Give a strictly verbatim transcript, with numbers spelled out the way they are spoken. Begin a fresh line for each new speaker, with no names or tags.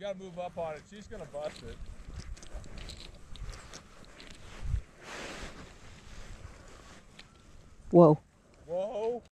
gotta move up on it. She's gonna bust it.
Whoa.